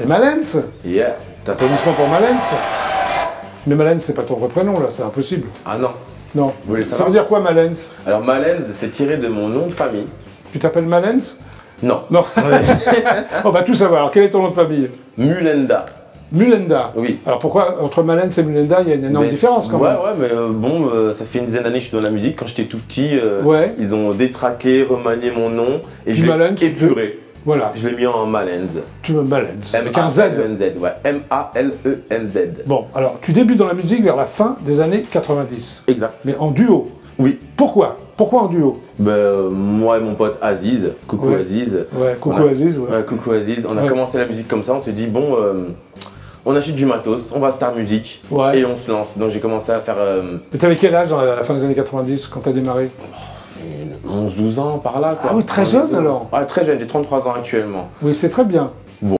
Les Malens. Yeah. Applaudissements pour Malens. Mais Malens, c'est pas ton vrai prénom, là, c'est impossible. Ah non. Non. Vous voulez le Ça savoir? veut dire quoi, Malens? Alors Malens, c'est tiré de mon nom de famille. Tu t'appelles Malens? Non. Non. On va tout savoir. Alors, quel est ton nom de famille? Mulenda. Mulenda. Oui. Alors pourquoi, entre Malens et Mulenda, il y a une énorme différence quand même? Ouais, mais ça fait une dizaine d'années que je suis dans la musique. Quand j'étais tout petit, Ouais. ils ont détraqué, remanié mon nom et je Malens, l'ai épuré. Voilà. Je l'ai mis en Malens. Tu me Malens. Avec un Z. M-A-L-E-N-Z, ouais. M-A-L-E-N-Z. Bon, alors tu débutes dans la musique vers la fin des années 90. Exact. Mais en duo. Oui. Pourquoi? Pourquoi en duo? Moi et mon pote Aziz, coucou Ouais. Aziz. Ouais, coucou Aziz, ouais. Ouais, coucou Aziz. On a Ouais. commencé la musique comme ça, on s'est dit, bon, on achète du matos, on va à Star Music Ouais. et on se lance. Donc j'ai commencé à faire Mais t'avais quel âge à la fin des années 90 quand t'as démarré? 11-12 ans par là. Quoi. Ah oui, très 11, jeune 12 ans. alors. Ouais, très jeune, j'ai 33 ans actuellement. Oui, c'est très bien.